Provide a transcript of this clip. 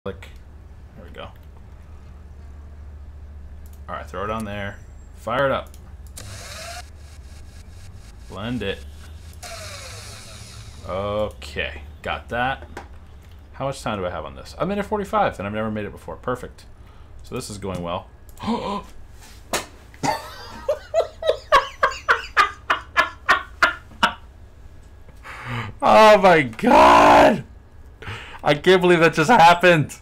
Click. There we go. Alright, throw it on there. Fire it up. Blend it. Okay, got that. How much time do I have on this? 1:45, and I've never made it before. Perfect. So this is going well. Oh my god! I can't believe that just happened.